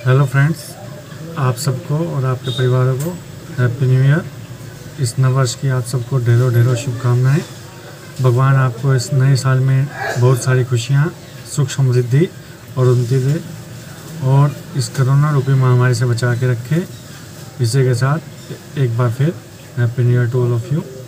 Hello friends, आप सबको और आपके परिवारों को हैप्पी न्यू ईयर। इस नव वर्ष की आप सबको ढेरों ढेरों शुभकामनाएं। भगवान आपको इस नए साल में बहुत सारी खुशियां, सुख समृद्धि और उन्नति दे और इस कोरोना रूपी महामारी से बचा के रखे। इसी के साथ एक बार फिर happy new year to all of you.